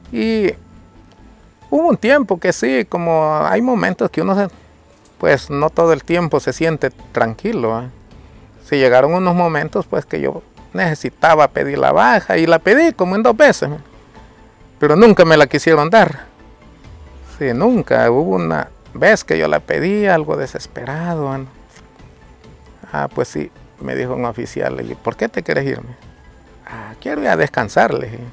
Y hubo un tiempo que sí, como hay momentos que uno, pues no todo el tiempo se siente tranquilo. Sí, llegaron unos momentos pues que yo necesitaba pedir la baja y la pedí como en 2 veces, pero nunca me la quisieron dar. Sí, nunca. Hubo una vez que yo la pedí, algo desesperado. Pues sí, me dijo un oficial, le dije, ¿por qué te quieres irme? Quiero ir a descansar, le dije.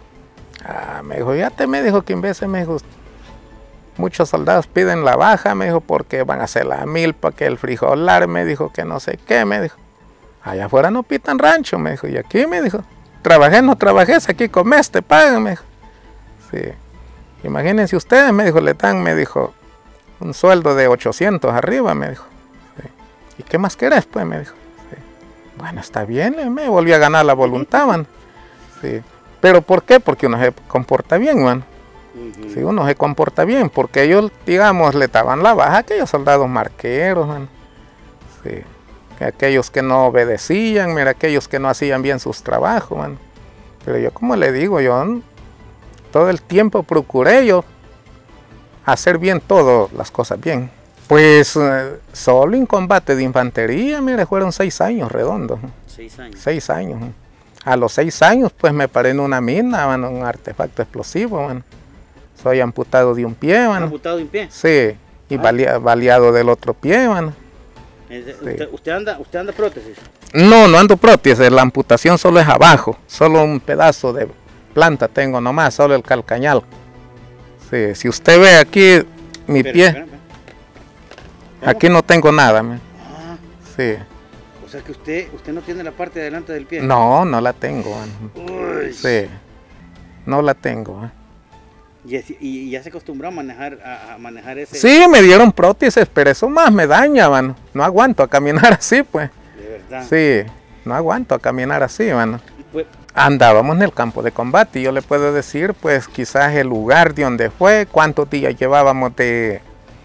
Me dijo, me dijo que en veces me dijo, muchos soldados piden la baja, me dijo, porque van a hacer la milpa, que el frijolar, me dijo, que no sé qué, me dijo. Allá afuera no pitan rancho, me dijo, y aquí, me dijo, trabajé, no trabajes, aquí comes, te pagan, me dijo. Sí. Imagínense ustedes, me dijo, le dan, me dijo, un sueldo de 800 arriba, me dijo. Sí. ¿Y qué más querés, pues? Me dijo. Sí. Bueno, está bien, me volví a ganar la voluntad, man. Sí. ¿Pero por qué? Porque uno se comporta bien, man. Sí, uno se comporta bien, porque ellos, digamos, le daban la baja a aquellos soldados marqueros, man. Sí. Aquellos que no obedecían, mira, aquellos que no hacían bien sus trabajos, man. Pero yo, como le digo, yo todo el tiempo procuré yo hacer bien todas las cosas bien. Pues solo en combate de infantería, mire, fueron 6 años redondos. 6 años. 6 años. A los 6 años, pues me paré en una mina, man, un artefacto explosivo, man. Soy amputado de un pie, man. ¿Amputado de un pie? Sí, y baleado del otro pie, man. Sí. ¿Usted anda prótesis? No, no ando prótesis, la amputación solo es abajo, solo un pedazo de planta tengo nomás, solo el calcañal. Sí, si usted ve aquí mi pie, espera. Aquí no tengo nada. Sí. O sea que usted no tiene la parte de adelante del pie. No, no la tengo. Sí, no la tengo. ¿Y ya se acostumbró a manejar ese? Sí, me dieron prótesis, pero eso más me daña, mano. No aguanto a caminar así, pues. De verdad. Sí, no aguanto a caminar así, mano. Pues, andábamos en el campo de combate y yo le puedo decir, pues, quizás el lugar de donde fue, cuántos días llevábamos de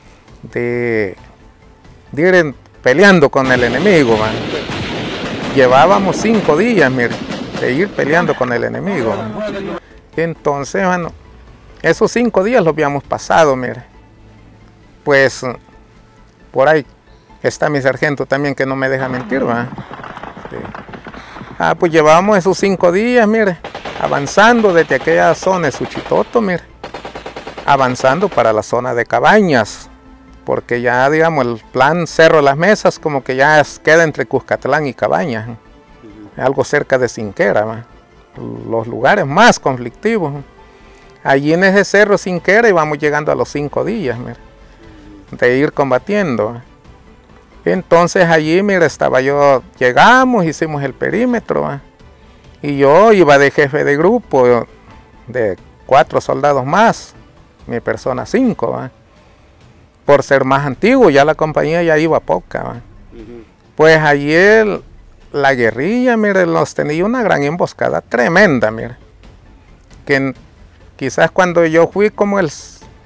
ir peleando con el enemigo, man. Llevábamos 5 días, mire, de ir peleando con el enemigo, man. Entonces, mano, esos 5 días los habíamos pasado, mire. Pues, por ahí está mi sargento también que no me deja mentir, ¿va? Sí. Pues llevábamos esos 5 días, mire, avanzando desde aquella zona de Suchitoto, mire, avanzando para la zona de Cabañas, porque ya, digamos, el plan Cerro de las Mesas como que ya queda entre Cuscatlán y Cabañas, algo cerca de Cinquera, ¿va? Los lugares más conflictivos. Allí en ese cerro Cinquera íbamos llegando a los 5 días, mire, de ir combatiendo. Entonces allí, mire, llegamos, hicimos el perímetro, y yo iba de jefe de grupo de 4 soldados más, mi persona 5, por ser más antiguo, ya la compañía ya iba poca. Pues allí la guerrilla, mire, nos tenía una gran emboscada tremenda, mire, que quizás cuando yo fui como el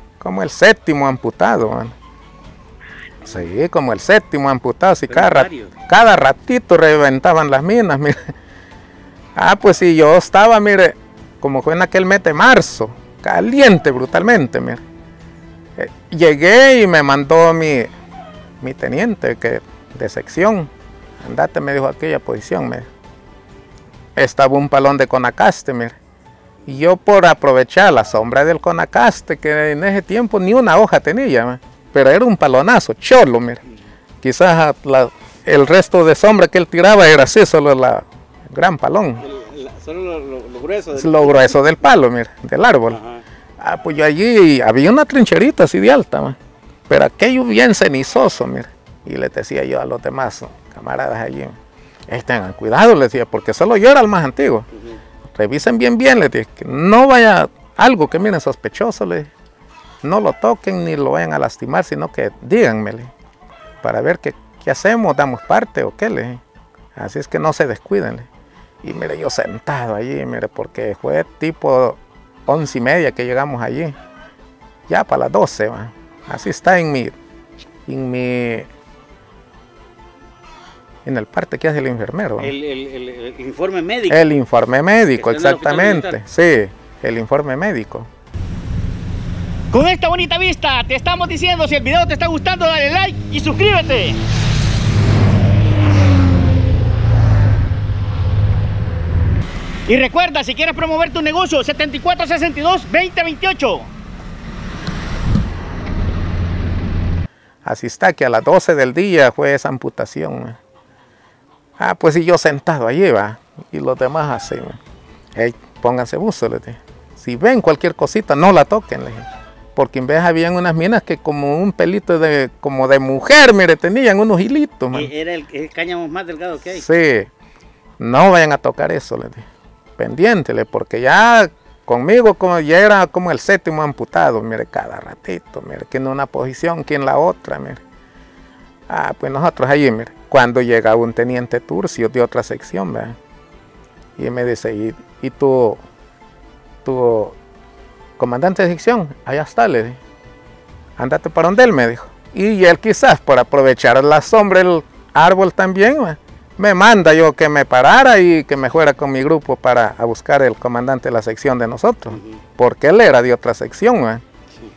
7º amputado, sí, como el 7º amputado, sí, cada ratito reventaban las minas, mire. Pues sí, yo estaba, mire, como fue en aquel mes de marzo, caliente brutalmente, mire. Llegué y me mandó mi teniente de sección, andate, me dijo, a aquella posición, mire. Estaba un palón de Conacaste, mire. Y yo, por aprovechar la sombra del Conacaste, que en ese tiempo ni una hoja tenía, pero era un palonazo, cholo, mire. Quizás el resto de sombra que él tiraba era así, solo el gran palón. Solo lo grueso lo grueso del palo, mire, del árbol. Pues yo allí había una trincherita así de alta, pero aquello bien cenizoso, mire. Y le decía yo a los demás camaradas allí, tengan cuidado, les decía, porque solo yo era el más antiguo. Revisen bien, les dije, que no vaya algo que miren sospechoso, les dije. No lo toquen ni lo vayan a lastimar, sino que díganmele, para ver qué hacemos, damos parte o qué, les dije. Así es que no se descuiden. Y mire, yo sentado allí, mire, porque fue tipo 11:30 que llegamos allí, ya para las 12, ¿va? Así está en el parte que hace el enfermero. El informe médico. El informe médico, exactamente, sí. el informe médico. Con esta bonita vista te estamos diciendo, si el video te está gustando, dale like y suscríbete. Y recuerda, si quieres promover tu negocio, 7462-2028. Así está que a las 12 del día fue esa amputación. Ah, pues y yo sentado allí, va, y los demás así. Hey, pónganse buzo, les dije. Si ven cualquier cosita, no la toquen, les dije. Porque en vez habían unas minas que como un pelito como de mujer, mire, tenían unos hilitos. Man. Era el cáñamo más delgado que hay. Sí, no vayan a tocar eso, les dije. Pendiéntele, porque ya conmigo ya era como el 7º amputado, mire, cada ratito, mire, que en una posición, que en la otra, mire. Ah, pues nosotros allí, mire, cuando llega un teniente Turcio de otra sección, ¿verdad? Y me dice, ¿y tu comandante de sección? Allá está, le dije. Ándate para donde él, me dijo. Y él quizás por aprovechar la sombra del árbol también, ¿verdad? Me manda yo que me parara y que me fuera con mi grupo para a buscar el comandante de la sección de nosotros, porque él era de otra sección, ¿verdad? Sí.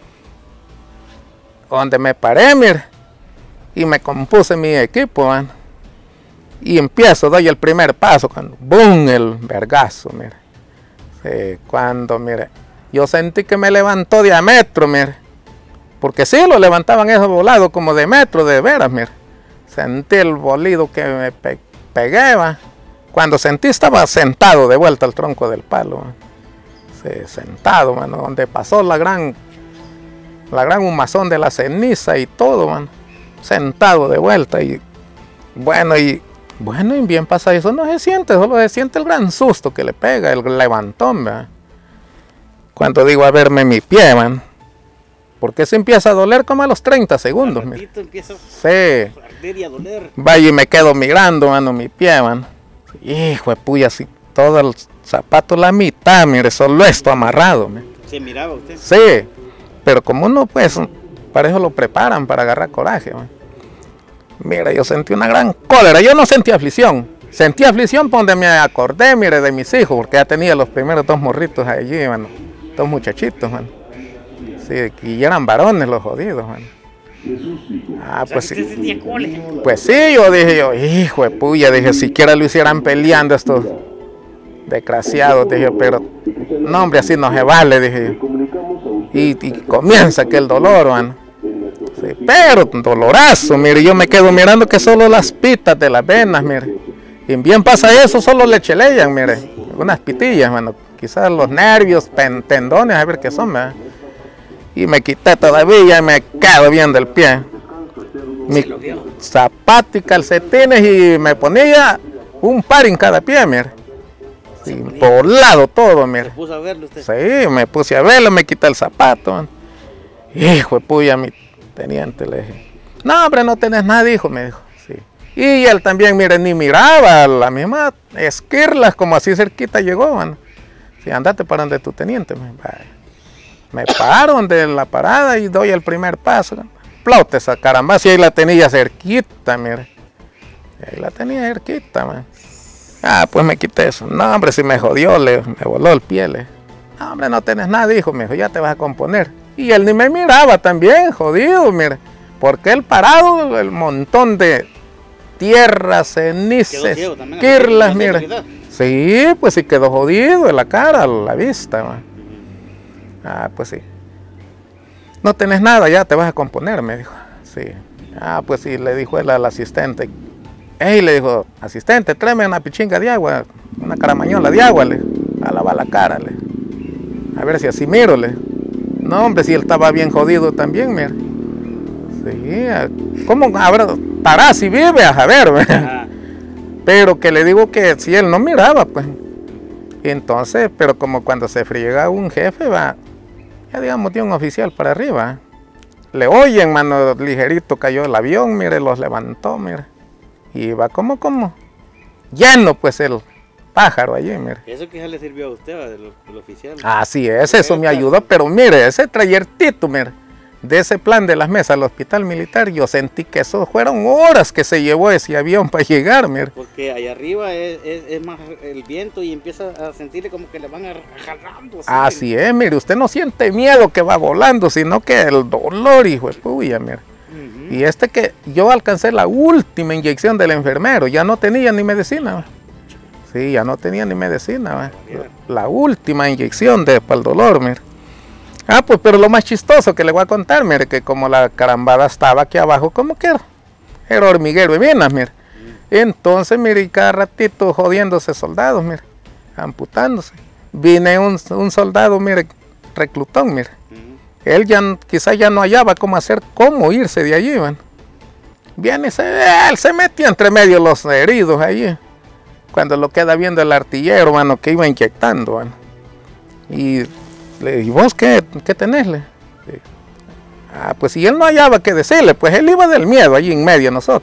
Donde me paré, mire, y me compuse mi equipo, ¿verdad? Y empiezo, doy el primer paso, cuando ¡boom! El vergazo, mire. Sí, cuando, mire, yo sentí que me levantó de a metro, mire, porque sí lo levantaban esos volados como de metro, de veras, mire. Sentí el bolido que me pegué, ¿va? Cuando sentí estaba sentado de vuelta al tronco del palo, sí, sentado, mano, donde pasó la gran humazón de la ceniza y todo, mano, sentado de vuelta. Y bueno, y bien pasa eso, no se siente, solo se siente el gran susto que le pega, el levantón, ¿va? Cuando digo a verme mi pie, man, porque se empieza a doler como a los 30 segundos, mira. Empieza sí. A arder y a doler. Vaya y me quedo mirando, mano, mi pie, man. Hijo de puya, así todo el zapato, la mitad, mire, solo esto amarrado. Mire. ¿Se miraba usted? Sí, pero como uno, pues, para eso lo preparan, para agarrar coraje, man. Mira, yo sentí una gran cólera, yo no sentí aflicción. Sentí aflicción por donde me acordé, mire, de mis hijos, porque ya tenía los primeros 2 morritos allí, mano, 2 muchachitos, man. Sí, y eran varones los jodidos, man. Ah, pues sí. Pues sí, yo dije, hijo de puya, dije, siquiera lo hicieran peleando estos desgraciados, dije, pero no, hombre, así no se vale, dije. Y comienza aquel dolor, man. Sí, pero dolorazo, mire, yo me quedo mirando que solo las pitas de las venas, mire. Y bien pasa eso, solo le chelean, mire, unas pitillas, mano. Quizás los nervios, tendones, a ver qué son, ¿verdad? Y me quité todavía y me quedo viendo el pie. Mi zapato y calcetines y me ponía un par en cada pie, mire. Sí, por lado todo, mire. ¿Se puso a verlo usted? Sí, me puse a verlo, me quité el zapato, man. Hijo de puya, mi teniente, le dije. No, hombre, no tenés nada, hijo, me dijo. Sí. Y él también, mire, ni miraba, la misma esquirlas, como así cerquita llegó, man. Sí, andate para donde tu teniente, me vaya. Me paro donde la parada y doy el primer paso. Explote esa caramba, si ahí la tenía cerquita, mire. Ahí la tenía cerquita, man. Ah, pues me quité eso. No, hombre, si me jodió, me voló el pie. No, hombre, no tenés nada, hijo, me dijo, ya te vas a componer. Y él ni me miraba también, jodido, mire. Porque él parado, el montón de tierra, cenizas, quirlas, mire. Sí, pues sí quedó jodido en la cara, la vista, man. Ah, pues sí. No tenés nada, ya te vas a componer, me dijo. Sí. Ah, pues sí, le dijo él al asistente. Ey, le dijo, asistente, tráeme una pichinga de agua, una caramañola de agua, a lavar la cara, a ver si así miro, No, hombre, si él estaba bien jodido también, mira. Sí, ¿cómo? Ahora, pará, si vive, a ver, pero que le digo que si él no miraba, pues. Y entonces, pero como cuando se friega un jefe, va, ya digamos, de un oficial para arriba, le oyen, mano, ligerito cayó el avión, mire, los levantó, mire. Y va como, lleno, pues, el pájaro allí, mire. ¿Eso que ya le sirvió a usted, del oficial? Así es, eso me ayudó, pero mire, ese trayertito, mire, de ese plan de las mesas al hospital militar, yo sentí que eso fueron horas que se llevó ese avión para llegar, mire. Porque allá arriba es más el viento y empieza a sentirle como que le van jalando. Así es, mire, usted no siente miedo que va volando, sino que el dolor, hijo de puya, mire. Y que yo alcancé la última inyección del enfermero, ya no tenía ni medicina. Sí, ya no tenía ni medicina. La última inyección para el dolor, mire. Ah, pues, pero lo más chistoso que le voy a contar, mire, que como la carambada estaba aquí abajo, como que era hormiguero y venas, mire. Entonces, mire, cada ratito jodiéndose soldados, mire, amputándose. Vine un soldado, mire, reclutón, mire. Él quizás ya no hallaba cómo irse de allí, man. Viene él se metía entre medio los heridos allí. Cuando lo queda viendo el artillero, mano, que iba inyectando, mano. Y le dije, ¿vos qué tenés? Ah, pues si él no hallaba qué decirle, pues él iba del miedo allí en medio de nosotros.